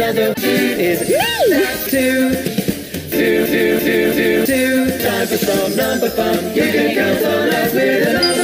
another is two. Two. Time for some number fun. You can count on us with another.